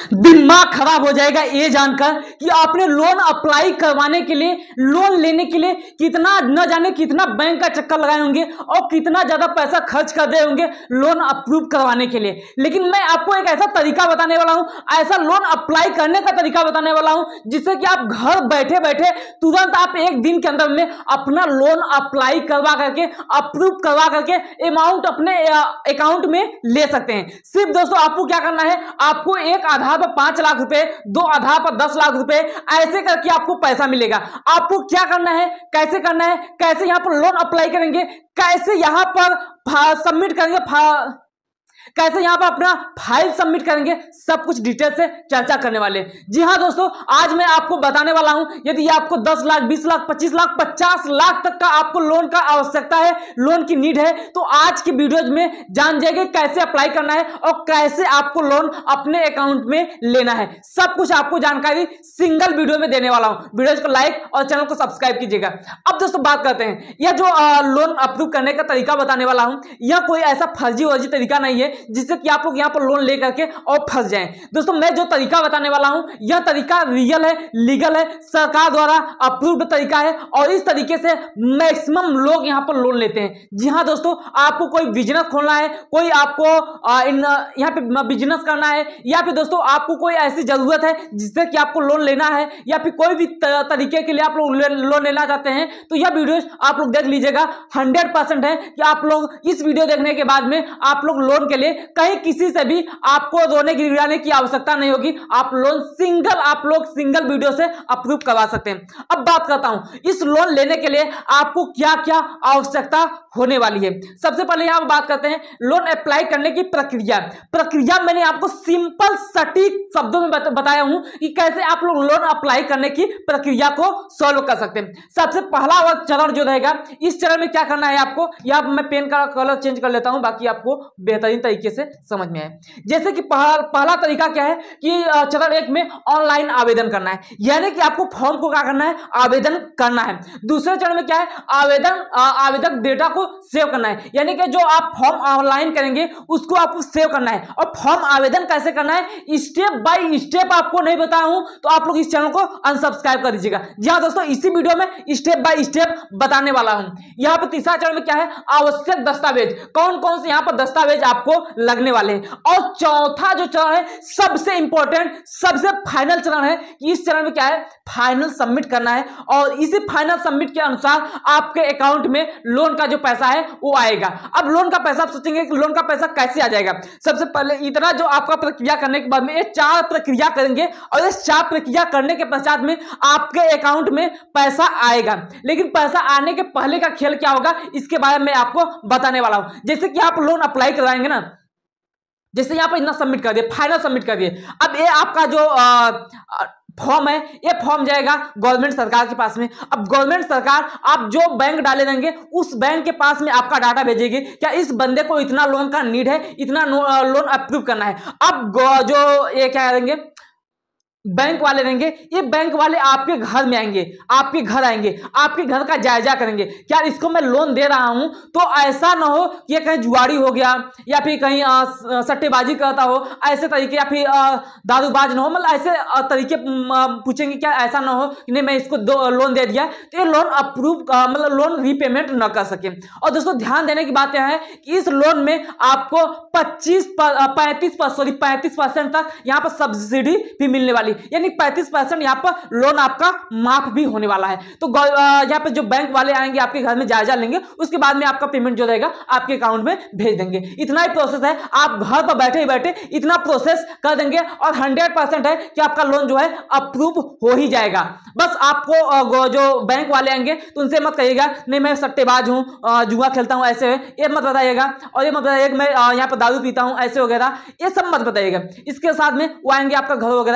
दिमाग खराब हो जाएगा ये जानकर कि आपने लोन अप्लाई करवाने के लिए, लोन लेने के लिए कितना न जाने कितना बैंक का चक्कर लगाए होंगे और कितना ज्यादा पैसा खर्च कर दे होंगे लोन अप्रूव करवाने के लिए। लेकिन मैं आपको एक ऐसा तरीका बताने वाला हूं, ऐसा लोन अप्लाई करने का तरीका बताने वाला हूं जिससे कि आप घर बैठे बैठे तुरंत आप एक दिन के अंदर में अपना लोन अप्लाई करवा करके, अप्रूव करवा करके अमाउंट अपने अकाउंट में ले सकते हैं। सिर्फ दोस्तों आपको क्या करना है, आपको एक आधार पर 5 लाख रुपए, 2 आधार पर 10 लाख रुपए, ऐसे करके आपको पैसा मिलेगा। आपको क्या करना है, कैसे करना है, कैसे यहां पर लोन अप्लाई करेंगे, कैसे यहां पर सबमिट करेंगे, कैसे यहां पर अपना फाइल सबमिट करेंगे, सब कुछ डिटेल से चर्चा करने वाले हैं। जी हां दोस्तों, आज मैं आपको बताने वाला हूं, यदि आपको 10 लाख, 20 लाख, 25 लाख, 50 लाख तक का आपको लोन का आवश्यकता है, लोन की नीड है, तो आज की वीडियोज में जान जाएंगे कैसे अप्लाई करना है और कैसे आपको लोन अपने अकाउंट में लेना है। सब कुछ आपको जानकारी सिंगल वीडियो में देने वाला हूं। वीडियोज को लाइक और चैनल को सब्सक्राइब कीजिएगा। अब दोस्तों बात करते हैं, यह जो लोन अप्रूव करने का तरीका बताने वाला हूं, यह कोई ऐसा फर्जी वर्जी तरीका नहीं है जिससे कि आप लोग यहां पर लोन लेकर के और फंस जाएं। दोस्तों मैं जो तरीका बताने वाला हूं, यह तरीका रियल है, लीगल है, सरकार द्वारा अप्रूव्ड तरीका है और इस तरीके से मैक्सिमम लोग यहां पर लोन लेते हैं। जी हां दोस्तों, आपको कोई बिजनेस खोलना है, कोई आपको यहां पे बिजनेस करना है, या फिर दोस्तों आपको कोई ऐसी जरूरत है जिससे कि आपको लोन लेना है, या फिर कोई भी तरीके के लिए आप लोग लोन लेना चाहते हैं, तो यह वीडियो आप लोग देख लीजिएगा। 100% है कि आप लोग इस वीडियो देखने के बाद में आप लोग लोन के लिए कहीं किसी से भी आपको रोने गिड़गिड़ाने की आवश्यकता नहीं होगी। आप लोन सिंगल वीडियो से अप्रूव करवा सकते हैं। अब बात करता हूं इस लोन लेने के लिए आपको क्या क्या आवश्यकता होने वाली है। सबसे पहले यहां बात करते हैं लोन अप्लाई करने की प्रक्रिया मैंने आपको सिंपल सटीक शब्दों में बताया हूं कि कैसे आप लोग लोन अप्लाई करने की प्रक्रिया को सॉल्व कर सकते हैं। सबसे पहला चरण जो रहेगा, इस चरण में क्या करना है आपको, यहां मैं पेन का कलर चेंज कर लेता हूं बाकी आपको बेहतरीन तरीके से समझ में आए। जैसे कि पहला तरीका क्या है कि चरण 1 में ऑनलाइन आवेदन करना है, यानी कि आपको फॉर्म को क्या करना है, आवेदन करना है। दूसरे चरण में क्या है, आवेदक डेटा को सेव करना है, यानी कि जो आप फॉर्म ऑनलाइन करेंगे उसको आपको सेव करना है। और फॉर्म आवेदन कैसे करना है, स्टेप बाय स्टेप आपको नहीं बताया हूं तो आप लोग इस चैनल को अनसब्सक्राइब कर दीजिएगा। जी हां दोस्तों, इसी वीडियो में स्टेप बाय स्टेप बताने वाला हूं। यहां पर तीसरा चरण में क्या है, आवश्यक दस्तावेज, कौन कौन से यहां पर दस्तावेज आपको लगने वाले हैं। और चौथा जो चरण है, सबसे इंपॉर्टेंट, सबसे फाइनल चरण है कि इस चरण में क्या है, फाइनल सबमिट करना है और इसी फाइनल सबमिट के अनुसार आपके अकाउंट में लोन का जो पैसा है वो आएगा। अब लोन का पैसा, आप सोचेंगे कि लोन का पैसा कैसे आ जाएगा। सबसे पहले इतना जो आपका प्रक्रिया करने के बाद में ये 4 प्रक्रिया करेंगे और इस 4 प्रक्रिया करने के पश्चात में आपके अकाउंट में पैसा आएगा। लेकिन पैसा आने के पहले का खेल क्या होगा, इसके बारे में आपको बताने वाला हूं। जैसे कि आप लोन अप्लाई करवाएंगे ना, जैसे यहां पर इतना सबमिट कर दिए, फाइनल सबमिट कर दिए, अब ये आपका जो फॉर्म है, ये फॉर्म जाएगा गवर्नमेंट सरकार के पास में। अब गवर्नमेंट सरकार आप जो बैंक डाले देंगे उस बैंक के पास में आपका डाटा भेजेगी, क्या इस बंदे को इतना लोन का नीड है, इतना लोन अप्रूव करना है। अब जो ये क्या करेंगे, बैंक वाले रहेंगे, ये बैंक वाले आपके घर में आएंगे, आपके घर आएंगे, आपके घर का जायजा करेंगे, क्या इसको मैं लोन दे रहा हूं तो ऐसा ना हो कि कहीं जुआड़ी हो गया या फिर कहीं सट्टेबाजी करता हो, ऐसे तरीके, या फिर दारूबाज ना हो, मतलब ऐसे तरीके पूछेंगे, क्या ऐसा ना हो कि नहीं मैं इसको लोन दे दिया तो ये लोन अप्रूव, मतलब लोन रीपेमेंट ना कर सके। और दोस्तों ध्यान देने की बात यह है कि इस लोन में आपको 35% तक यहाँ पर सब्सिडी भी मिलने वाली, यानी 35% यहाँ पर लोन आपका माफ भी होने वाला है। तो यहाँ पे जो बैंक वाले आएंगे आपके घर में जायजा लेंगे, उसके बाद में आपका पेमेंट जो रहेगा आपके अकाउंट में भेज देंगे। इतना ही प्रोसेस है, आप घर पर बैठे ही बैठे इतना प्रोसेस कर देंगे और 100% है कि आपका लोन जो है अप्रूव हो ही जाएगा। बस आपको जो बैंक वाले आएंगे तो उनसे मत कहिएगा नहीं मैं सट्टेबाज हूँ, जुआ खेलता हूँ, ऐसे है, ये मत बताइएगा। और ये मत बताइएगा मैं यहाँ पर दारू पीता हूँ, ऐसे वगैरह, ये सब मत बताइएगा। इसके साथ में वो आएंगे आपका घर वगैरह देखेंगे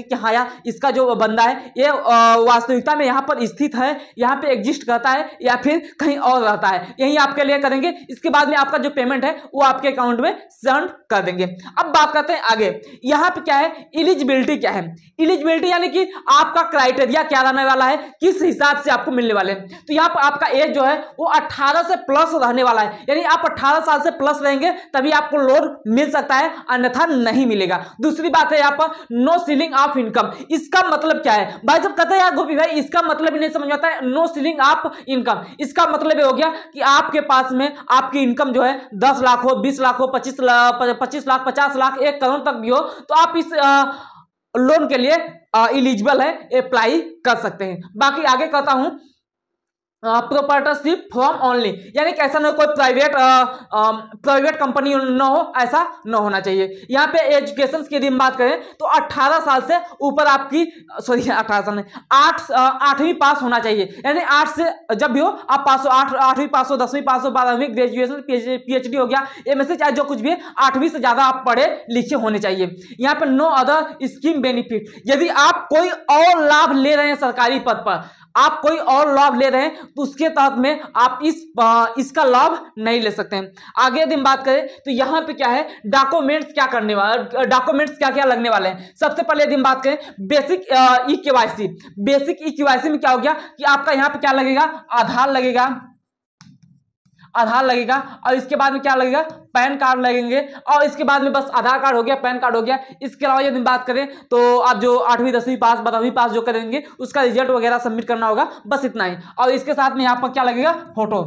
कि हाँ यार इसका जो बंदा है ये वास्तविकता में यहाँ पर स्थित है, यहाँ पे एग्जिस्ट करता है या फिर कहीं और रहता है, यही आपके लिए करेंगे। इसके बाद में आपका जो पेमेंट है वो आपके अकाउंट में सेंड कर देंगे। अब बात करते हैं आगे, यहाँ पे क्या है एलिजिबिलिटी क्या है। एलिजिबिलिटी यानी कि आपका क्राइटेरिया क्या रहने वाला है, किस हिसाब से आपको मिलने वाले हैं। तो यहाँ पर आपका एज जो है वो 18 से प्लस रहने वाला है, यानी आप 18 साल से प्लस रहेंगे तभी आपको लोन मिल सकता है, अन्यथा नहीं मिलेगा। दूसरी बात है यहाँ पर नो सीलिंग ऑफ इनकम। इसका मतलब क्या है भाई, जब कहते हैं यार गोपी भाई इसका मतलब ही नहीं समझ आता है नो सीलिंग ऑफ इनकम। इसका मतलब ये हो गया कि आपके पास में आपकी इनकम जो है 10 लाख हो, 20 लाख हो, 25 लाख, 50 लाख, 1 करोड़ तक भी हो, तो आप इस लोन के लिए एलिजिबल है, अप्लाई कर सकते हैं। बाकी आगे कहता हूं प्रोपर्टरशिप फॉर्म ओनली, यानी कि ऐसा ना कोई प्राइवेट कंपनी न हो, ऐसा न होना चाहिए। यहाँ पे एजुकेशन की यदि हम बात करें तो 18 साल से ऊपर आपकी 18 साल नहीं 8वीं पास होना चाहिए, यानी 8 से जब भी हो आप पास हो, 8वीं पास हो, 10वीं पास हो, 12वीं, ग्रेजुएशन, पीएचडी हो गया, एमएससी, चाहे जो कुछ भी है 8वीं से ज्यादा आप पढ़े लिखे होने चाहिए। यहाँ पे नो अदर स्कीम बेनिफिट, यदि आप कोई और लाभ ले रहे हैं सरकारी पद पर, आप कोई और लाभ ले रहे हैं तो उसके तहत में आप इसका लाभ नहीं ले सकते हैं। आगे यदि हम बात करें तो यहाँ पे क्या है डॉक्यूमेंट्स क्या करने वाले, डॉक्यूमेंट्स क्या क्या लगने वाले हैं। सबसे पहले यदि हम बात करें basic e KYC, basic e KYC में क्या हो गया कि आपका यहाँ पे क्या लगेगा, आधार लगेगा, आधार लगेगा, और इसके बाद में क्या लगेगा, पैन कार्ड लगेंगे, और इसके बाद में बस आधार कार्ड हो गया, पैन कार्ड हो गया। इसके अलावा यदि बात करें तो आप जो 8वीं 10वीं पास 12वीं पास जो करेंगे उसका रिजल्ट वगैरह सबमिट करना होगा, बस इतना ही। और इसके साथ में यहाँ पर क्या लगेगा, फोटो,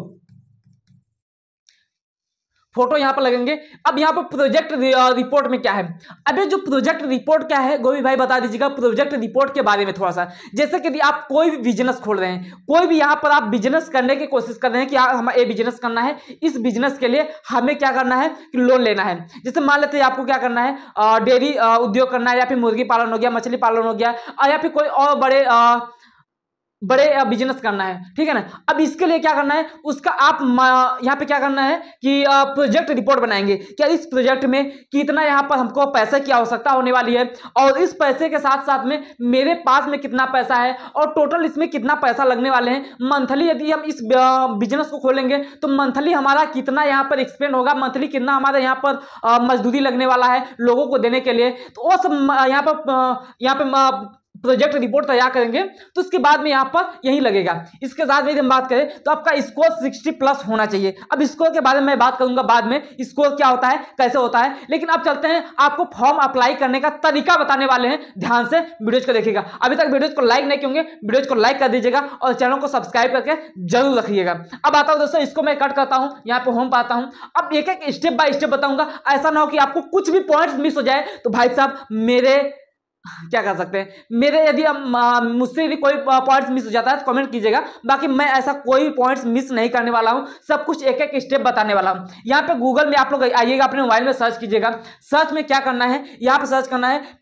फोटो यहाँ पर लगेंगे। अब यहाँ पर प्रोजेक्ट रिपोर्ट में क्या है, अभी जो प्रोजेक्ट रिपोर्ट क्या है गोभी भाई बता दीजिएगा प्रोजेक्ट रिपोर्ट के बारे में थोड़ा सा। जैसे कि आप कोई भी बिजनेस खोल रहे हैं, कोई भी यहाँ पर आप बिजनेस करने की कोशिश कर रहे हैं कि हमें ये बिजनेस करना है, इस बिजनेस के लिए हमें क्या करना है कि लोन लेना है। जैसे मान लेते हैं आपको क्या करना है, डेयरी उद्योग करना है, या फिर मुर्गी पालन हो गया, मछली पालन हो गया, या फिर कोई और बड़े बिजनेस करना है, ठीक है ना। अब इसके लिए क्या करना है, उसका आप यहाँ पे क्या करना है कि प्रोजेक्ट रिपोर्ट बनाएंगे, क्या इस प्रोजेक्ट में कितना यहाँ पर हमको पैसे की आवश्यकता होने वाली है, और इस पैसे के साथ साथ में मेरे पास में कितना पैसा है, और टोटल इसमें कितना पैसा लगने वाले हैं। मंथली यदि हम इस बिजनेस को खोलेंगे तो मंथली हमारा कितना यहाँ पर एक्सपेंड होगा, मंथली कितना हमारे यहाँ पर मजदूरी लगने वाला है लोगों को देने के लिए, तो वो सब यहाँ पे प्रोजेक्ट रिपोर्ट तैयार करेंगे। तो उसके बाद में यहाँ पर यही लगेगा। इसके साथ में हम बात करें तो आपका स्कोर 60 प्लस होना चाहिए। अब स्कोर के बारे में मैं बात करूंगा बाद में, स्कोर क्या होता है, कैसे होता है, लेकिन अब चलते हैं आपको फॉर्म अप्लाई करने का तरीका बताने वाले हैं, ध्यान से वीडियोज को देखिएगा। अभी तक वीडियोज को लाइक नहीं किए होंगे, वीडियोज को लाइक कर दीजिएगा और चैनल को सब्सक्राइब करके जरूर रखिएगा। अब आता हूं दोस्तों, इसको मैं कट करता हूं, यहाँ पे होम पाता हूं। अब एक एक स्टेप बाय स्टेप बताऊंगा, ऐसा ना हो कि आपको कुछ भी पॉइंट्स मिस हो जाए तो भाई साहब मेरे क्या कर सकते हैं, मेरे यदि मुझसे यदि कोई पॉइंट्स मिस हो जाता है तो कमेंट कीजिएगा। बाकी मैं ऐसा कोई पॉइंट्स मिस नहीं करने वाला हूं, सब कुछ एक एक स्टेप बताने वाला हूं। यहाँ पे गूगल में आप लोग आइएगा, अपने मोबाइल में सर्च कीजिएगा। सर्च में क्या करना है, यहाँ पे सर्च करना है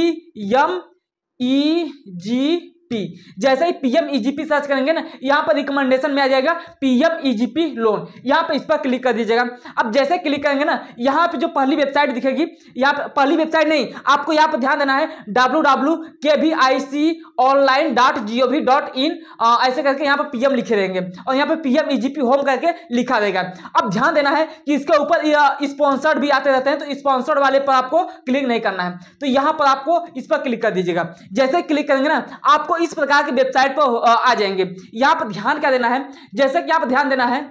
PMEGP। जैसे ही PMEGP सर्च करेंगे ना, यहाँ पर रिकमेंडेशन में आ जाएगा PMEGP लोन, यहाँ पे इस पर क्लिक कर दीजिएगा। अब जैसे क्लिक करेंगे ना, यहाँ पे जो पहली वेबसाइट दिखेगी, यहाँ पे पहली वेबसाइट नहीं, आपको यहाँ पे ध्यान देना है www.kviconline.gov.in ऐसे करके यहाँ पे PM लिखे रहेंगे, और यहाँ पे PMEGP होम करके लिखा रहेगा। अब ध्यान देना है कि इसके ऊपर स्पॉन्सर्ड भी आते रहते हैं, तो स्पॉन्सर्ड वाले पर आपको क्लिक नहीं करना है, तो यहाँ पर आपको इस पर क्लिक कर दीजिएगा। जैसे क्लिक करेंगे ना, आपको इस प्रकार की वेबसाइट पर आ जाएंगे। यहां पर ध्यान क्या देना है, जैसे कि आप ध्यान देना है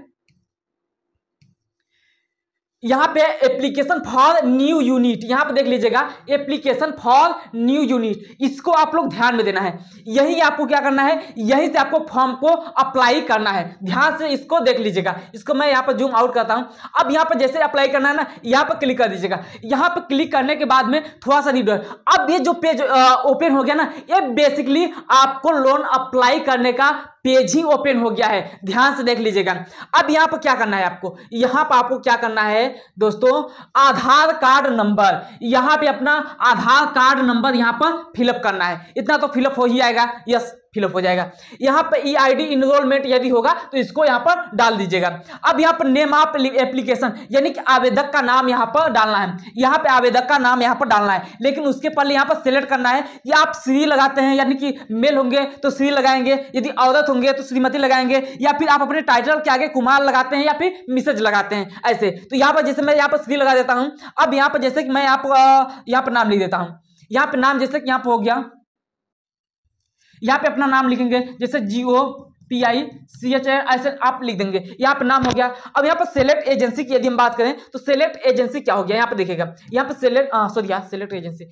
यहाँ पे एप्लीकेशन फॉर न्यू यूनिट, यहाँ पे देख लीजिएगा एप्लीकेशन फॉर न्यू यूनिट, इसको आप लोग ध्यान में देना है। यही आपको क्या करना है, यहीं से आपको फॉर्म को अप्लाई करना है, ध्यान से इसको देख लीजिएगा। इसको मैं यहाँ पर जूम आउट करता हूँ। अब यहाँ पर जैसे अप्लाई करना है ना, यहाँ पर क्लिक कर दीजिएगा। यहाँ पर क्लिक करने के बाद में थोड़ा सा रीड, अब ये जो पेज ओपन हो गया ना, ये बेसिकली आपको लोन अप्लाई करने का पेज ही ओपन हो गया है, ध्यान से देख लीजिएगा। अब यहाँ पर क्या करना है आपको, यहाँ पर आपको क्या करना है दोस्तों, आधार कार्ड नंबर, यहाँ पे अपना आधार कार्ड नंबर यहाँ पर फिलअप करना है। इतना तो फिलअप हो ही आएगा, यस फिलअप हो जाएगा। यहाँ पर EID इनरोलमेंट यदि होगा तो इसको यहाँ पर डाल दीजिएगा। अब यहाँ पर नेम ऑफ एप्लीकेशन यानी कि आवेदक का नाम यहाँ पर डालना है। यहाँ पे आवेदक का नाम यहाँ पर डालना है, लेकिन उसके पहले यहाँ पर सिलेक्ट करना है कि आप श्री लगाते हैं, यानी कि मेल होंगे तो श्री लगाएंगे, यदि औरत होंगे तो श्रीमती लगाएंगे, या फिर आप अपने टाइटल के आगे कुमार लगाते हैं या फिर मिसेज लगाते हैं ऐसे। तो यहाँ पर जैसे मैं यहाँ पर श्री लगा देता हूँ। अब यहाँ पर जैसे कि मैं यहाँ पर नाम लिख देता हूँ। यहाँ पे नाम जैसे कि यहाँ पर हो गया, यहाँ पे अपना नाम लिखेंगे जैसे GOPICH ऐसे आप लिख देंगे। यहाँ पे नाम हो गया। अब यहाँ पर सेलेक्ट एजेंसी की यदि हम बात करें तो सेलेक्ट एजेंसी क्या हो गया, यहाँ पे देखिएगा, यहाँ पे सेलेक्ट एजेंसी,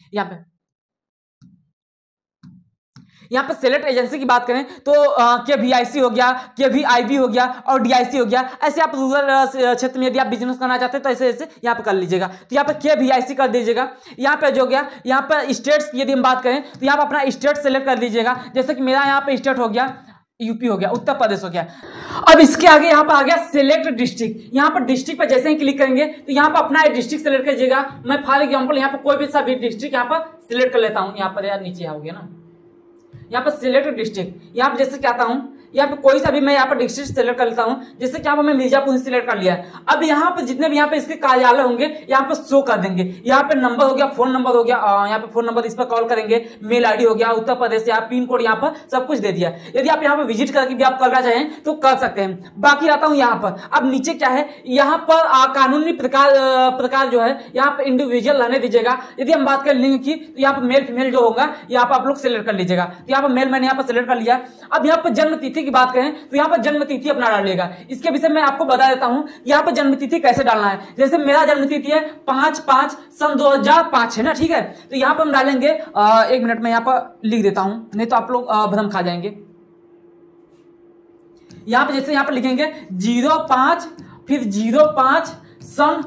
यहाँ पे सेलेक्ट एजेंसी की बात करें तो KVIC हो गया, KVIB हो गया और DIC हो गया। ऐसे आप रूरल क्षेत्र में यदि आप बिजनेस करना चाहते हैं तो ऐसे ऐसे यहाँ पे कर लीजिएगा। तो यहाँ पे KVIC कर दीजिएगा। यहाँ पे जो हो गया, यहाँ पर स्टेट्स की यदि हम बात करें तो यहाँ पर अपना स्टेट सेलेक्ट कर दीजिएगा। जैसे कि मेरा यहाँ पे स्टेट हो गया यूपी हो गया, उत्तर प्रदेश हो गया। अब इसके आगे यहाँ पर आ गया सिलेक्ट डिस्ट्रिक्ट। यहाँ पर डिस्ट्रिक्ट पर जैसे ही क्लिक करेंगे तो यहाँ पर अपना डिस्ट्रिक्ट सेलेक्ट कीजिएगा। मैं फॉर एग्जांपल यहाँ पर कोई भी सा भी डिस्ट्रिक्ट यहाँ पर सिलेक्ट कर लेता हूँ। यहाँ पर यार नीचे हो गया ना, यहाँ पर सिलेक्ट डिस्ट्रिक्ट, यहाँ पर जैसे क्या आता हूँ, यहाँ पे कोई सा भी मैं यहाँ पर डिस्ट्रिक्ट सेलेक्ट कर लेता हूँ। जैसे कि यहाँ पर मैं मिर्जापुर सिलेक्ट कर लिया है। अब यहाँ पर जितने भी यहाँ पे इसके कार्यालय होंगे यहाँ पर शो कर देंगे। यहाँ पे नंबर हो गया, फोन नंबर हो गया, यहाँ पे फोन नंबर, इस पर कॉल करेंगे, मेल ID हो गया, उत्तर प्रदेश या पिन कोड यहाँ पर सब कुछ दे दिया। यदि आप यहाँ पर विजिट करके भी आप करना चाहें तो कर सकते हैं। बाकी आता हूँ यहाँ पर, अब नीचे क्या है, यहाँ पर कानूनी प्रकार जो है यहाँ पर इंडिविजुअल रहने दीजिएगा। यदि हम बात करें लिंग की तो यहाँ पर मेल फीमेल जो होगा यहाँ पर आप लोग सिलेक्ट कर लीजिएगा। तो यहाँ पर मेल मैंने यहाँ पर सिलेक्ट कर लिया। अब यहाँ पर जन्म तिथि की बात करें तो यहाँ पर जन्म तिथि अपना डालिएगा। इसके विषय में आपको बता देता हूँ यहाँ पर जन्म तिथि कैसे डालना है। जैसे मेरा जन्म तिथि है 5/5/2005 है ना, ठीक है। तो यहाँ पर हम डालेंगे 1 मिनट में यहाँ पर लिख देता हूँ, नहीं तो आप लोग भ्रम खा जाएंगे। यहाँ पे जैसे यहाँ पर लिखेंगे 05 फिर 05 सन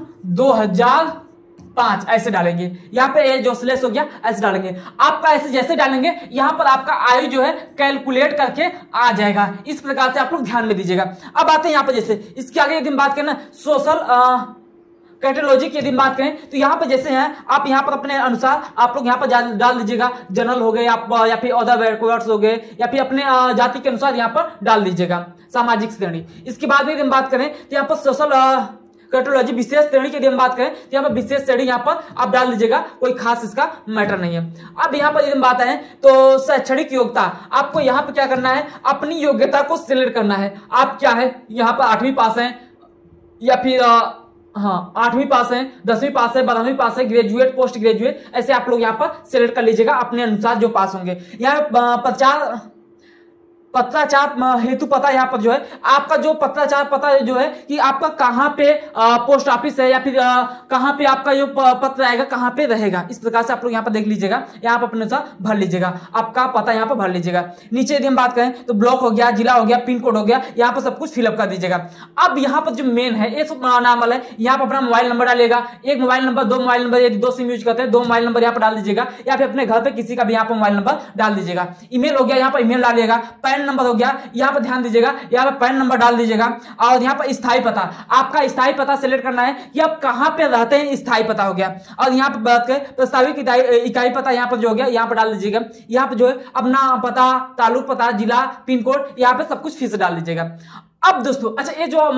2005 ऐसे डालेंगे। यहाँ पे जो स्लेश हो गया ऐसे डालेंगे। आपका ऐसे जैसे डालेंगे यहाँ पर आपका आयु जो है कैलकुलेट करके आ जाएगा। इस प्रकार से आप लोग ध्यान में दीजिएगा। अब आते हैं यहाँ पर, जैसे इसके आगे यदि बात करें सोशल कैटेगोरी की यदि बात करें तो यहाँ पर जैसे हैं आप यहाँ पर अपने अनुसार आप लोग यहाँ पर डाल दीजिएगा। जनरल हो गए या फिर अदर बैकवर्ड्स हो गए या फिर अपने जाति के अनुसार यहाँ पर डाल दीजिएगा, सामाजिक श्रेणी। इसके बाद यदि हम बात करें तो यहाँ पर सोशल कैटेगोरी विशेष श्रेणी की यदि हम बात करें तो यहाँ पर विशेष श्रेणी यहाँ पर आप डाल दीजिएगा, कोई खास इसका मैटर नहीं है। अब यहाँ पर यदि हम बात है तो शैक्षणिक योग्यता, आपको यहाँ पर क्या करना है, अपनी योग्यता को सिलेक्ट करना है। आप क्या है, यहाँ पर 8वीं पास है या फिर 8वीं पास है, 10वीं पास है, 12वीं पास है, ग्रेजुएट, पोस्ट ग्रेजुएट, ऐसे आप लोग यहाँ पर सिलेक्ट कर लीजिएगा अपने अनुसार जो पास होंगे। यहाँ पत्राचार हेतु पता यहाँ पर जो है आपका जो पत्राचार पता जो है कि आपका कहाँ पे पोस्ट ऑफिस है या फिर कहाँ पे आपका जो पत्र आएगा कहाँ पे रहेगा। इस प्रकार से आप लोग यहाँ पर देख लीजिएगा, यहाँ पर अपने अनुसार भर लीजिएगा, आपका पता यहाँ पर भर लीजिएगा। नीचे यदि हम बात करें तो ब्लॉक हो गया, जिला हो गया, पिन कोड हो गया, यहाँ पर सब कुछ फिलअप कर दीजिएगा। अब यहाँ पर जो मेन है ये सब नॉर्मल है। यहाँ पर अपना मोबाइल नंबर डालेगा, 1 मोबाइल नंबर, 2 मोबाइल नंबर, यदि 2 सिम यूज करते हैं 2 मोबाइल नंबर यहाँ पर डाल दीजिएगा, या फिर अपने घर पे किसी का भी यहाँ पर मोबाइल नंबर डाल दीजिएगा। ईमेल हो गया, यहाँ पर ईमेल डालिएगा। पैन नंबर हो गया, यहाँ पर ध्यान दीजिएगा, यहाँ पर पैन नंबर डाल दीजिएगा। और यहाँ पर स्थायी पता, आपका स्थायी पता सेलेक्ट करना है कि आप कहाँ पे रहते हैं, स्थायी पता हो गया। और यहाँ पर बात करें प्रस्तावित इकाई पता यहाँ पर जो हो गया यहाँ पर डाल दीजिएगा। यहाँ पर जो है अपना पता, तालुक पता, जिला, पिन कोड, यहाँ पे सब कुछ फिर से डाल दीजिएगा। अब दोस्तों अच्छा ये जो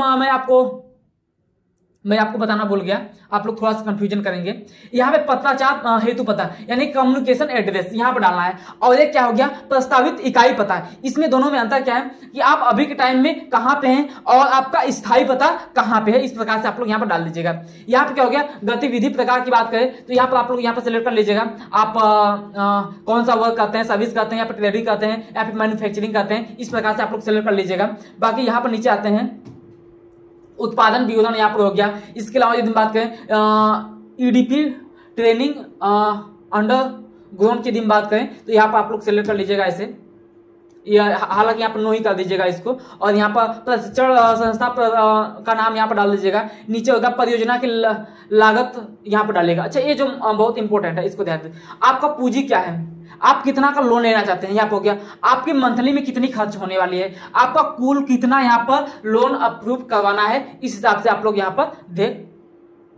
मैं आपको बताना भूल गया, आप लोग थोड़ा सा कंफ्यूजन करेंगे। यहाँ पे पत्राचार हेतु पता यानी कम्युनिकेशन एड्रेस यहाँ पर डालना है, और एक क्या हो गया प्रस्तावित इकाई पता। इसमें दोनों में अंतर क्या है कि आप अभी के टाइम में कहाँ पे हैं और आपका स्थायी पता कहाँ पे है। इस प्रकार से आप लोग यहाँ पर डाल दीजिएगा। यहाँ पे क्या हो गया गतिविधि प्रकार की बात करें तो यहाँ पर आप लोग यहाँ पर सिलेक्ट कर लीजिएगा, आप कौन सा वर्क करते हैं, सर्विस करते हैं या फिर ट्रेडिंग करते हैं या फिर मैन्युफैक्चरिंग करते हैं। इस प्रकार से आप लोग सिलेक्ट कर लीजिएगा। बाकी यहाँ पर नीचे आते हैं उत्पादन विवरण यहाँ पर हो गया। इसके अलावा यदि बात करें EDP ट्रेनिंग अंडर ग्राउंड की यदि बात करें तो यहाँ पर आप लोग सिलेक्ट कर लीजिएगा ऐसे, हालांकि यहाँ पर नो ही कर दीजिएगा इसको। और यहाँ पर प्रशिक्षण संस्था का नाम यहाँ पर डाल दीजिएगा। नीचे होगा परियोजना की लागत यहाँ पर डालेगा। अच्छा ये जो बहुत इंपॉर्टेंट है इसको ध्यान दें, आपका पूंजी क्या है, आप कितना का लोन लेना चाहते हैं यहाँ पर हो गया, आपकी मंथली में कितनी खर्च होने वाली है, आपका कुल कितना यहाँ पर लोन अप्रूव करवाना है, इस हिसाब से आप लोग यहाँ पर दे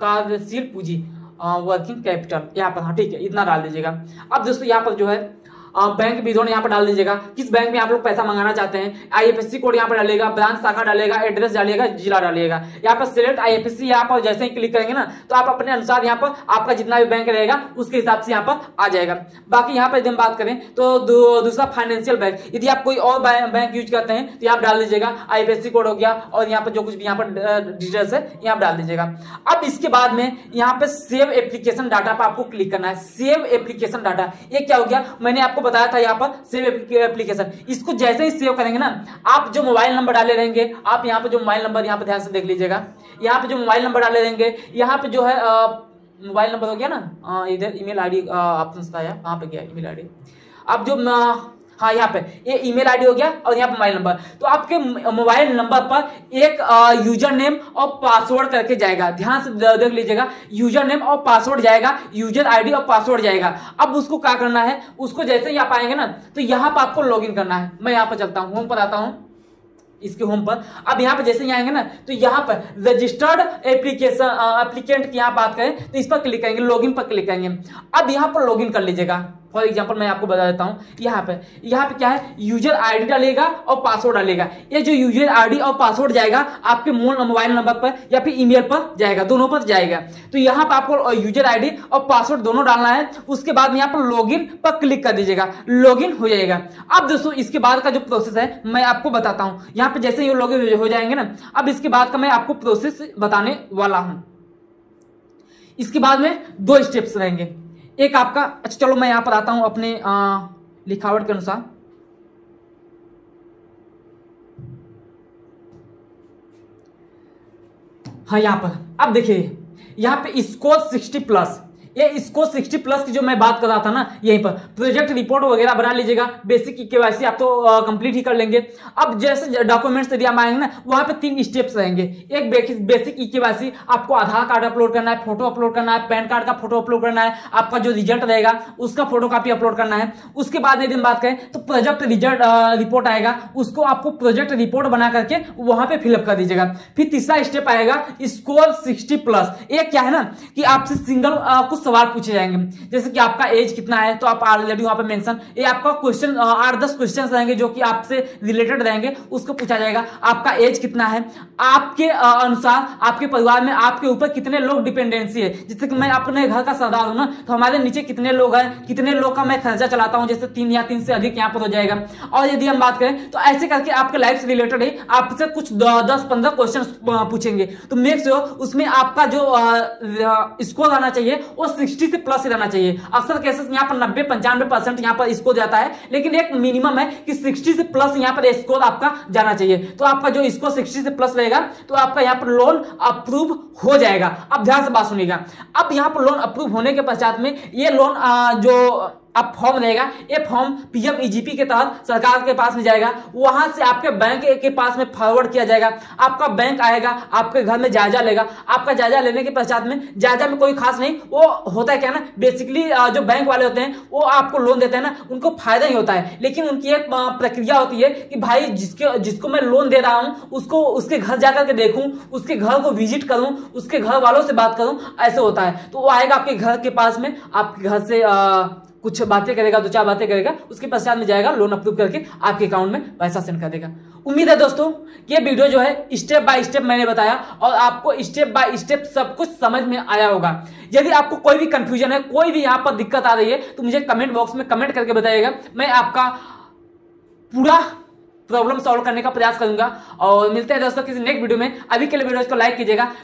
कार्यशील पूंजी वर्किंग कैपिटल यहाँ पर, हाँ ठीक है इतना डाल दीजिएगा। अब दोस्तों यहाँ पर जो है बैंक विवरण यहाँ पर डाल दीजिएगा, किस बैंक में आप लोग पैसा मंगाना चाहते हैं, IFSC कोड यहाँ पर डालिएगा, ब्रांच शाखा डालिएगा, एड्रेस डालिएगा, जिला डालिएगा। यहाँ पर सिलेक्ट IFSC यहाँ पर जैसे ही क्लिक करेंगे ना तो आप अपने अनुसार यहाँ पर आपका जितना भी बैंक रहेगा उसके हिसाब से यहाँ पर आ जाएगा। बाकी यहाँ पर यदि हम बात करें तो दूसरा फाइनेंशियल बैंक, यदि आप कोई और बैंक यूज करते हैं तो यहाँ डाल दीजिएगा IFSC कोड हो गया और यहाँ पर जो कुछ भी यहाँ पर डिटेल्स है यहाँ डाल दीजिएगा। अब इसके बाद में यहाँ पे सेव एप्लीकेशन डाटा पर आपको क्लिक करना है। सेव एप्लीकेशन डाटा, ये क्या हो गया, मैंने आपको बताया था यहाँ पर सेव एप्लीकेशन। इसको जैसे ही सेव करेंगे ना, आप जो मोबाइल नंबर डाले रहेंगे, आप यहाँ पे जो मोबाइल नंबर यहाँ पे ध्यान से देख लीजिएगा, यहाँ पे जो मोबाइल नंबर डाले रहेंगे, यहाँ पे जो है मोबाइल नंबर हो गया ना, इधर ईमेल आईडी ऑप्शन आया, कहाँ पे गया ईमेल आईडी, अब जो हाँ यहाँ पे ये ईमेल आईडी हो गया और यहाँ पे मोबाइल नंबर, तो आपके मोबाइल नंबर पर एक यूजर नेम और पासवर्ड करके जाएगा। ध्यान से देख लीजिएगा, यूजर नेम और पासवर्ड जाएगा, यूजर आईडी और पासवर्ड जाएगा। अब उसको क्या करना है, उसको जैसे ही आप आएंगे ना तो यहाँ पर आपको लॉगिन करना है। मैं यहाँ पर चलता हूँ, होम पर आता हूँ, इसके होम पर। अब यहाँ पे जैसे ही आएंगे ना तो यहाँ पर रजिस्टर्ड एप्लीकेंट की यहाँ बात करें तो इस पर क्लिक करेंगे, लॉगिन पर क्लिक करेंगे। अब यहाँ पर लॉगिन कर लीजिएगा। फॉर एग्जांपल मैं आपको बता देता हूँ, यहाँ पे क्या है, यूजर आईडी डालेगा और पासवर्ड डालेगा। ये जो यूजर आईडी और पासवर्ड जाएगा आपके मोबाइल नंबर पर या फिर ईमेल पर जाएगा, दोनों पर जाएगा। तो यहाँ पर आपको यूजर आईडी और पासवर्ड दोनों डालना है। उसके बाद में यहाँ पर लॉगिन पर क्लिक कर दीजिएगा, लॉगिन हो जाएगा। अब दोस्तों इसके बाद का जो प्रोसेस है मैं आपको बताता हूँ। यहाँ पे जैसे ही लॉगिन हो जाएंगे ना, अब इसके बाद का मैं आपको प्रोसेस बताने वाला हूँ। इसके बाद में 2 स्टेप्स रहेंगे। एक आपका, अच्छा चलो मैं यहां पर आता हूं अपने लिखावट के अनुसार। हाँ यहाँ पर अब देखिए, यहाँ पे स्कोर 60+, ये स्कोर 60+ की जो मैं बात कर रहा था ना, यहीं पर प्रोजेक्ट रिपोर्ट वगैरह बना लीजिएगा। बेसिक KYC आप तो कंप्लीट ही कर लेंगे। अब जैसे डॉक्यूमेंट्स यदि हम आएंगे ना, वहां पे 3 स्टेप्स रहेंगे। एक बेसिक KYC, आपको आधार कार्ड अपलोड करना है, फोटो अपलोड करना है, पैन कार्ड का फोटो अपलोड करना है, आपका जो रिजल्ट रहेगा उसका फोटो कॉपी अपलोड करना है। उसके बाद यदि हम बात करें तो प्रोजेक्ट रिजल्ट रिपोर्ट आएगा, उसको आपको प्रोजेक्ट रिपोर्ट बना करके वहां पे फिलअप कर दीजिएगा। फिर तीसरा स्टेप आएगा स्कोर 60+। ये क्या है ना कि आपसे सिंगल कुछ सवाल पूछे जाएंगे, जैसे कि आपका एज कितना है, तो आप ऑलरेडी वहां पे मेंशन, ये आपका क्वेश्चन 8-10 क्वेश्चन रहेंगे जो कि आपसे रिलेटेड रहेंगे, उसको पूछा जाएगा। आपका एज कितना है, आपके अनुसार आपके परिवार में आपके ऊपर कितने लोग डिपेंडेंसी है। जैसे कि मैं अपने घर का सरदार हूं ना, तो हमारे नीचे कितने लोग हैं, कितने लोग का मैं खर्चा चलाता हूं, जैसे 3 या 3 से अधिक यहाँ पर हो जाएगा। और यदि हम बात करें तो ऐसे करके आपके लाइफ से रिलेटेड है, आपसे कुछ 10-15 क्वेश्चन पूछेंगे। तो मेक श्योर उसमें आपका जो स्कोर आना चाहिए वो 60 से प्लस रहना चाहिए। अक्सर केसेस यहाँ पर 90-95% यहाँ पर स्कोर जाता है, लेकिन एक मिनिमम है कि 60 से प्लस यहाँ पर स्कोर आपका जाना चाहिए। तो आपका जो स्कोर 60 से प्लस रहेगा तो आपका यहाँ पर लोन अप्रूव हो जाएगा। अब ध्यान से बात सुनिएगा, अब यहाँ पर लोन अप्रूव होने के पश्चात में ये लोन जो अब फॉर्म रहेगा, ये फॉर्म PMEGP के तहत सरकार के पास में जाएगा, वहां से आपके बैंक के पास में फॉरवर्ड किया जाएगा। आपका बैंक आएगा, आपके घर में जायजा लेगा। आपका जायजा लेने के पश्चात में जायजा में कोई खास नहीं, वो होता है क्या ना, बेसिकली जो बैंक वाले होते हैं वो आपको लोन देते हैं ना, उनको फायदा ही होता है। लेकिन उनकी एक प्रक्रिया होती है कि भाई जिसको मैं लोन दे रहा हूं उसको उसके घर जाकर के देखूं, उसके घर को विजिट करूं, उसके घर वालों से बात करूं, ऐसे होता है। तो वो आएगा आपके घर के पास में, आपके घर से कुछ बातें करेगा, 2-4 बातें करेगा, उसके पश्चात में जाएगा लोन अप्रूव करके आपके अकाउंट में पैसा सेंड कर देगा। उम्मीद है दोस्तों ये वीडियो जो है स्टेप बाय स्टेप मैंने बताया और आपको स्टेप बाय स्टेप सब कुछ समझ में आया होगा। यदि आपको कोई भी कंफ्यूजन है, कोई भी यहाँ पर दिक्कत आ रही है तो मुझे कमेंट बॉक्स में कमेंट करके बताइएगा, मैं आपका पूरा प्रॉब्लम सॉल्व करने का प्रयास करूंगा। और मिलते हैं दोस्तों किसी नेक्स्ट वीडियो में। अभी के लिए वीडियो को लाइक कीजिएगा।